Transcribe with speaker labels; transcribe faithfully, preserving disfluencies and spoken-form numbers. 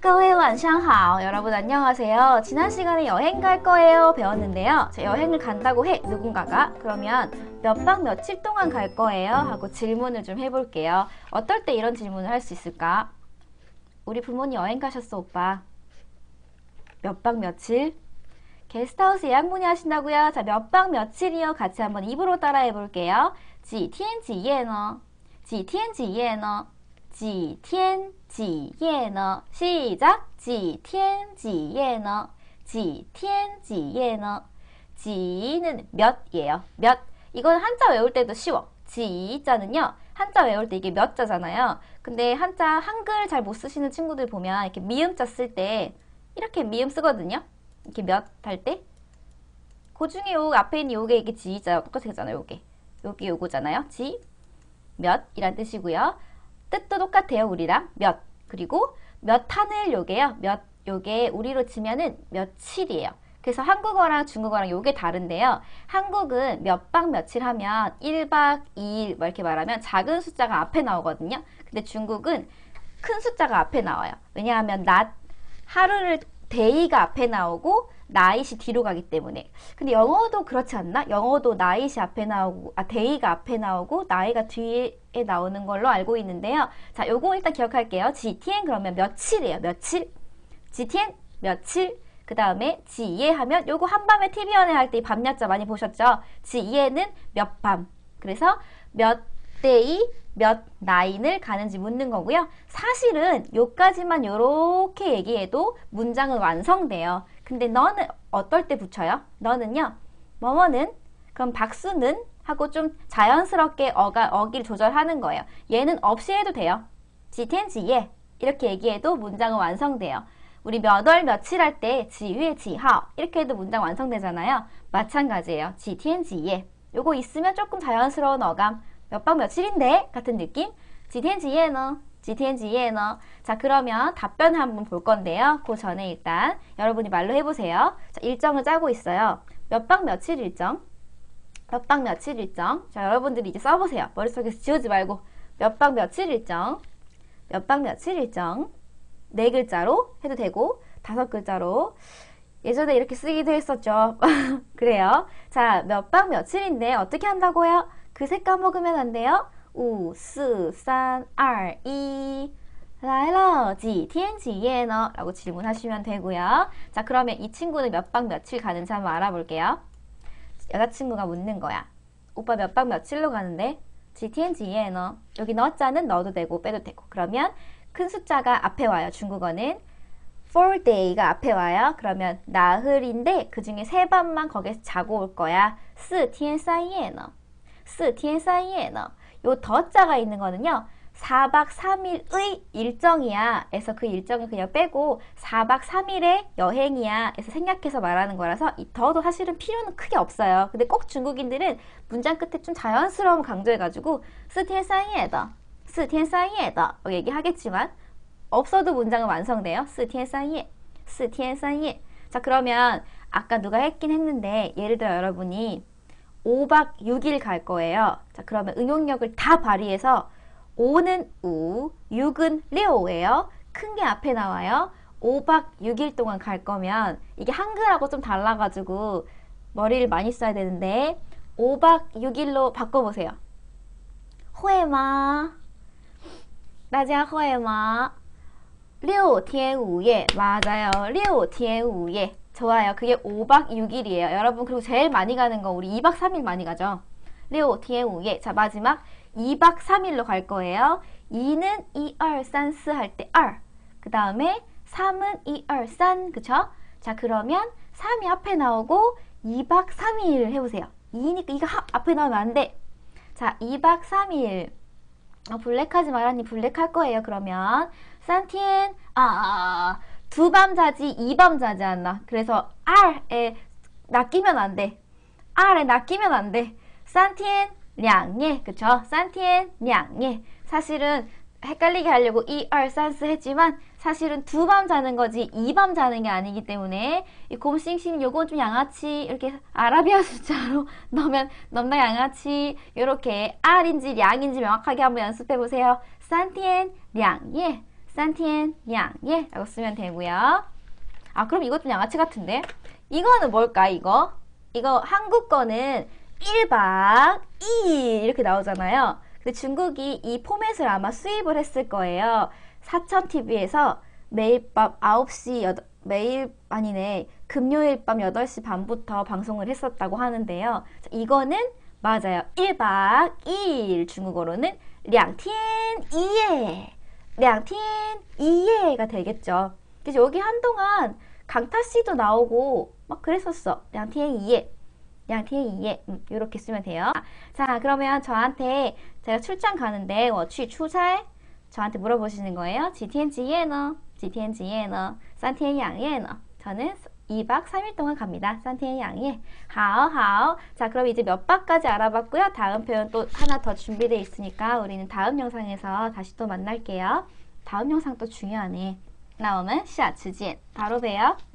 Speaker 1: 各位晚上好. 여러분 안녕하세요. 지난 시간에 여행 갈 거예요 배웠는데요. 자, 여행을 간다고 해 누군가가. 그러면 몇 박 며칠 동안 갈 거예요 하고 질문을 좀 해볼게요. 어떨 때 이런 질문을 할 수 있을까? 우리 부모님 여행 가셨어 오빠. 몇 박 며칠? 게스트하우스 예약 문의하신다고요? 자, 몇 박 며칠이요? 같이 한번 입으로 따라해 볼게요. 几天几夜呢?几天几夜呢?几天几夜呢? 시작! 几天几夜呢? 几天几夜呢? 지는 몇이에요. 몇. 이건 한자 외울 때도 쉬워. 지자는요. 한자 외울 때 이게 몇 자잖아요. 근데 한자 한글 잘 못 쓰시는 친구들 보면 이렇게 미음자 쓸 때 이렇게 미음 쓰거든요. 이렇게 몇 할 때. 그 중에 요 앞에 있는 요게 이게 지자 똑같이 하잖아요. 요게. 요게 요거잖아요. 지. 몇 이란 뜻이고요. 뜻도 똑같아요. 우리랑 몇. 그리고 몇 하늘 요게요. 몇 요게 우리로 치면은 며칠이에요. 그래서 한국어랑 중국어랑 요게 다른데요. 한국은 몇 박 며칠 하면 일 박 이 일 뭐 이렇게 말하면 작은 숫자가 앞에 나오거든요. 근데 중국은 큰 숫자가 앞에 나와요. 왜냐하면 낮, 하루를 데이가 앞에 나오고 나잇이 뒤로 가기 때문에. 근데 영어도 그렇지 않나? 영어도 나잇이 앞에 나오고, 아, 데이가 앞에 나오고, 나이가 뒤에 나오는 걸로 알고 있는데요. 자, 요거 일단 기억할게요. 지티엔 그러면 며칠이에요. 며칠. 지티엔 며칠. 그 다음에 지예 하면 요거 한밤에 티비 연애 할 때 밤야자 많이 보셨죠? 지예는 몇 밤. 그래서 몇 데이, 몇 나인을 가는지 묻는 거고요. 사실은 요까지만 요렇게 얘기해도 문장은 완성돼요. 근데 너는 어떨 때 붙여요? 너는요. 뭐뭐는 그럼 박수는 하고 좀 자연스럽게 어가, 어기를 조절하는 거예요. 얘는 없이 해도 돼요. 지텐지예 이렇게 얘기해도 문장은 완성돼요. 우리 몇 월 며칠 할 때 지유의 지하오 이렇게 해도 문장 완성되잖아요. 마찬가지예요. 지텐지예 요거 있으면 조금 자연스러운 어감. 몇 박 며칠인데? 같은 느낌? 지텐지예너 지텐지예너. 자, 그러면 답변을 한번 볼 건데요. 그 전에 일단 여러분이 말로 해보세요. 자, 일정을 짜고 있어요. 몇 박 며칠 일정? 몇 박 며칠 일정? 자, 여러분들이 이제 써보세요. 머릿속에서 지우지 말고. 몇 박 며칠 일정? 몇 박 며칠 일정? 네 글자로 해도 되고 다섯 글자로. 예전에 이렇게 쓰기도 했었죠. 그래요. 자, 몇 박 며칠인데 어떻게 한다고요? 그 색 까먹으면 안 돼요. 오, 사, 삼, 이, 来了几天几夜呢? 라고 질문하시면 되고요. 자, 그러면 이 친구는 몇 박 며칠 가는지 한번 알아볼게요. 여자친구가 묻는 거야. 오빠 몇 박 며칠로 가는데? 几天几夜呢? 여기 너자는 넣어도 되고 빼도 되고. 그러면 큰 숫자가 앞에 와요. 중국어는 four day가 앞에 와요. 그러면 나흘인데 그 중에 세 밤만 거기서 자고 올 거야. 四天三夜呢?四天三夜呢? 요 더자가 있는 거는요. 사 박 삼 일의 일정이야. 에서 그 일정을 그냥 빼고 사 박 삼 일의 여행이야. 에서 생략해서 말하는 거라서 이 더도 사실은 필요는 크게 없어요. 근데 꼭 중국인들은 문장 끝에 좀 자연스러움 강조해가지고 四天三夜的,四天三夜的 얘기하겠지만 없어도 문장은 완성돼요. 四天三夜,四天三夜. 자, 그러면 아까 누가 했긴 했는데 예를 들어 여러분이 오 박 육 일 갈 거예요. 자, 그러면 응용력을 다 발휘해서 오는 우, 육은 려오예요. 큰 게 앞에 나와요. 오 박 육 일 동안 갈 거면 이게 한글하고 좀 달라가지고 머리를 많이 써야 되는데 오 박 육 일로 바꿔보세요. 会吗?大家会吗?六天五夜. 맞아요. 六天五夜. 좋아요. 그게 오 박 육 일이에요. 여러분, 그리고 제일 많이 가는 거 우리 이 박 삼 일 많이 가죠. 六天五夜. 자, 마지막 이 박 삼 일로 갈 거예요. 이는 일, 이, 삼, 사 할 때 알. 그 다음에 삼은 일, 이, 삼. 그쵸? 자, 그러면 삼이 앞에 나오고 이 박 삼 일 해보세요. 이니까 이거 하, 앞에 나오면 안 돼. 자, 이 박 삼 일. 어, 블랙하지 말라니 블랙 할 거예요. 그러면 산티엔 아 두 밤 자지 이 밤 자지 않나. 그래서 R에 낚이면 안 돼. R에 낚이면 안 돼. 산티엔 량예. 그쵸? 산티엔 량예. 사실은 헷갈리게 하려고 일, 이, 삼, 사 했지만 사실은 두 밤 자는 거지 이 밤 자는 게 아니기 때문에 이 곰싱싱 요건 좀 양아치 이렇게 아라비아 숫자로 넣으면 넘나 양아치 요렇게 R인지 량인지 명확하게 한번 연습해 보세요. 산티엔 량예 三天两夜라고 쓰면 되고요. 아, 그럼 이것도 양아치 같은데? 이거는 뭘까, 이거? 이거 한국 거는 일 박 이 일 이렇게 나오잖아요. 근데 중국이 이 포맷을 아마 수입을 했을 거예요. 사천티비에서 매일 밤 아홉 시, 여덟, 매일, 아니네. 금요일 밤 여덟 시 반부터 방송을 했었다고 하는데요. 이거는 맞아요. 일 박 이 일 중국어로는 两天一夜两天一夜가 되겠죠. 그래서 여기 한동안 강타씨도 나오고 막 그랬었어. 两天一夜两天一夜 음, 이렇게 쓰면 돼요. 자, 그러면 저한테 제가 출장 가는데 我去出差 저한테 물어보시는 거예요. 几天几夜呢?几天几夜呢?三天两夜呢? 저는 이 박 삼 일 동안 갑니다. 三天两夜. 好好. 자, 그럼 이제 몇 박까지 알아봤고요. 다음 표현 또 하나 더 준비되어 있으니까 우리는 다음 영상에서 다시 또 만날게요. 다음 영상 또 중요하네. 那我们下次见. 바로 봬요.